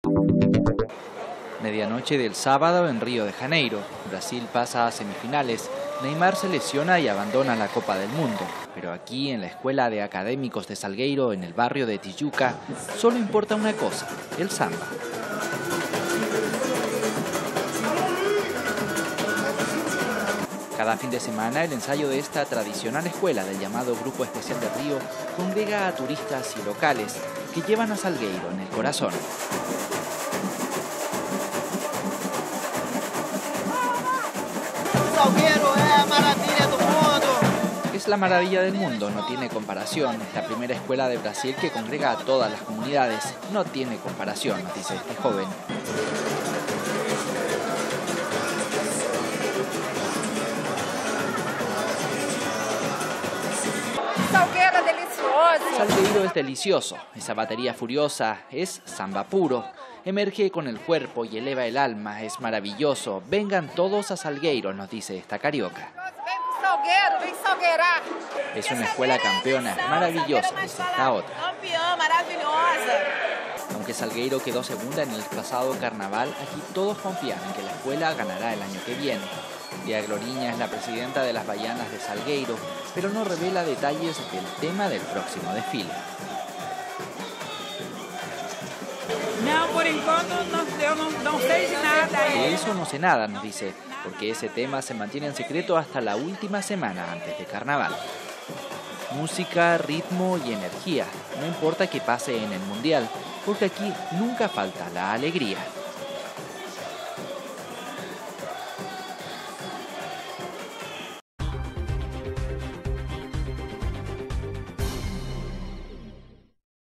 Medianoche del sábado en Río de Janeiro. Brasil pasa a semifinales. Neymar se lesiona y abandona la Copa del Mundo. Pero aquí, en la Escuela de Académicos de Salgueiro, en el barrio de Tijuca, solo importa una cosa: el samba. Cada fin de semana, el ensayo de esta tradicional escuela del llamado Grupo Especial de Río congrega a turistas y locales que llevan a Salgueiro en el corazón. Salgueiro es maravilla del mundo. Es la maravilla del mundo, no tiene comparación. Es la primera escuela de Brasil que congrega a todas las comunidades. No tiene comparación, nos dice este joven. Salgueiro es delicioso, esa batería furiosa es samba puro. Emerge con el cuerpo y eleva el alma, es maravilloso. Vengan todos a Salgueiro, nos dice esta carioca. Es una escuela campeona, maravillosa, dice esta otra. Aunque Salgueiro quedó segunda en el pasado carnaval, aquí todos confían en que la escuela ganará el año que viene. Lia Gloriña es la presidenta de las Baianas de Salgueiro, pero no revela detalles del tema del próximo desfile. Por enquanto no sé nada. De eso no sé nada, nos dice, porque ese tema se mantiene en secreto hasta la última semana antes de carnaval. Música, ritmo y energía, no importa que pase en el mundial, porque aquí nunca falta la alegría.